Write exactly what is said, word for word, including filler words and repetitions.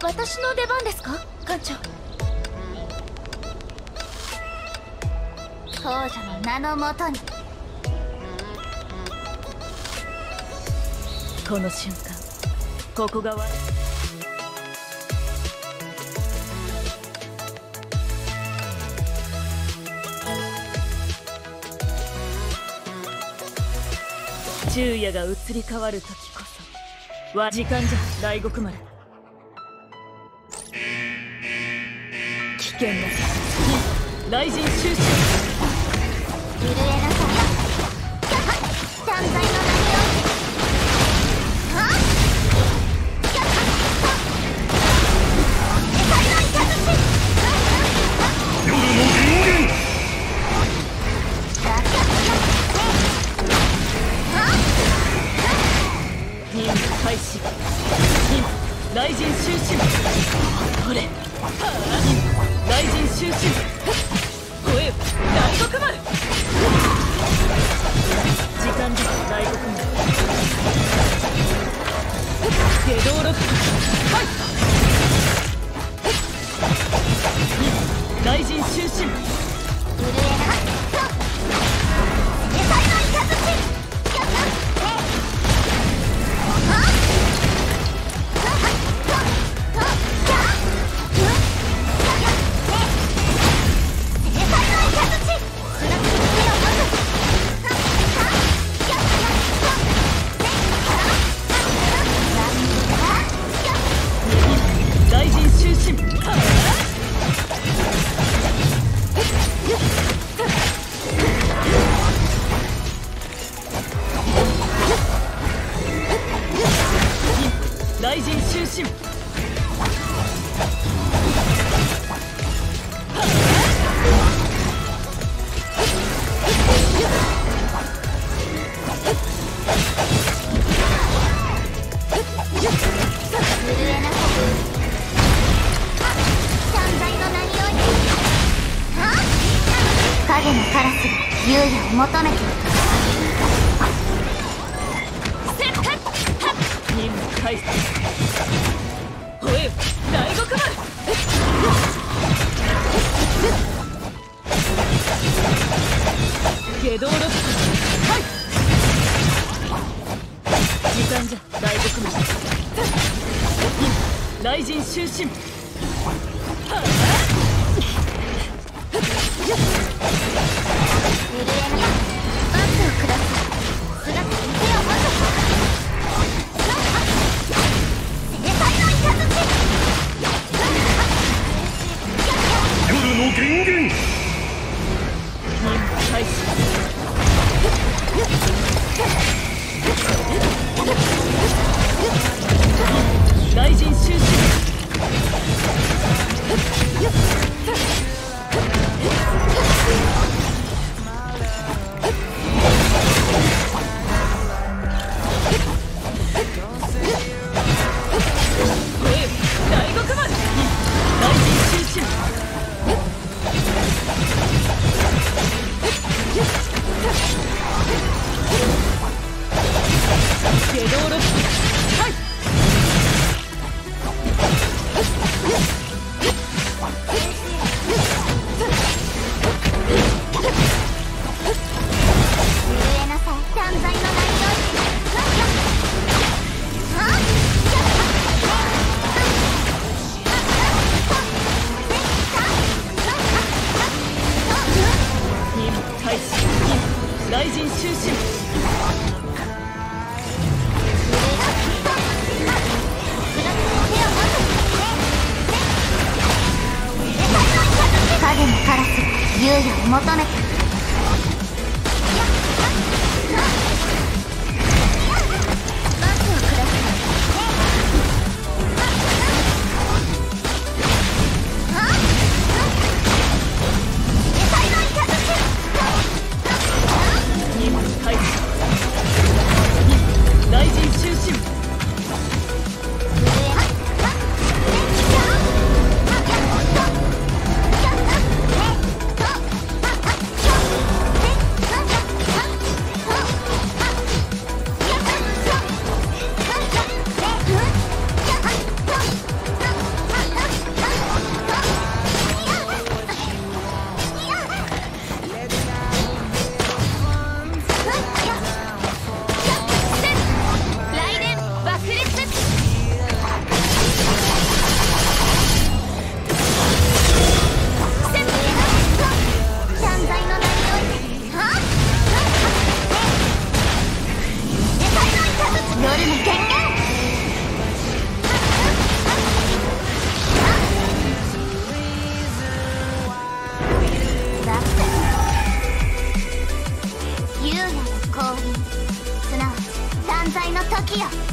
私の出番ですか、艦長。 王女の名のもとに。 この瞬間、ここがわ昼夜が移り変わる時こそは時間じゃ。大獄丸、危険な雷神収集。 震えなさい。断罪の名に開始。雷神収集。これ雷神収集。声よ大獄丸。時間じゃ。大獄丸、下道ロック。はい雷神収集。 震えなさい。野菜のイカズチ。 雷神収集。雷神収集。 影のカラスが優也を求めている。 任務開始。吠えよ大獄丸。下道ロック。はい時間じゃ。大獄丸、雷神収集。 震えなさい。パスをください。姿に手を持つ。制裁のイカズチ。 夜の源源。 任務開始。雷神収集。大獄丸、雷神収集。下道ロック。はい震えなさい。断罪の名により。 任務開始。雷神収集。 影のカラスが優也を求めている。バスをください。野菜のイカズチ。 任務開始。雷神収集。 時よ。